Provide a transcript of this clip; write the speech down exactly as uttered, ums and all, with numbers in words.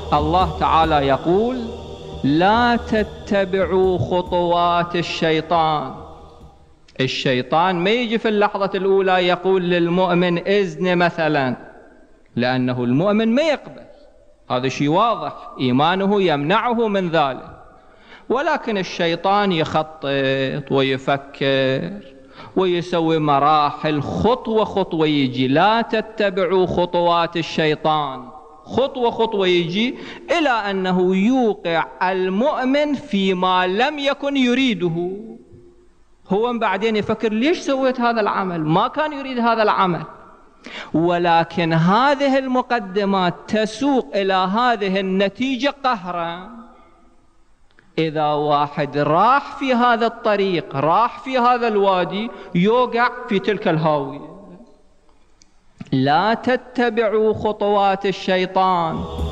الله تعالى يقول: لا تتبعوا خطوات الشيطان. الشيطان ما يجي في اللحظة الأولى يقول للمؤمن إذن مثلا، لأنه المؤمن ما يقبل، هذا شيء واضح، إيمانه يمنعه من ذلك. ولكن الشيطان يخطط ويفكر ويسوي مراحل، خطوة خطوة يجي. لا تتبعوا خطوات الشيطان، خطوة خطوة يجي إلى أنه يوقع المؤمن فيما لم يكن يريده. هو بعدين يفكر: ليش سويت هذا العمل؟ ما كان يريد هذا العمل. ولكن هذه المقدمات تسوق إلى هذه النتيجة قهرا. إذا واحد راح في هذا الطريق، راح في هذا الوادي، يوقع في تلك الهاوية. لا تتبعوا خطوات الشيطان.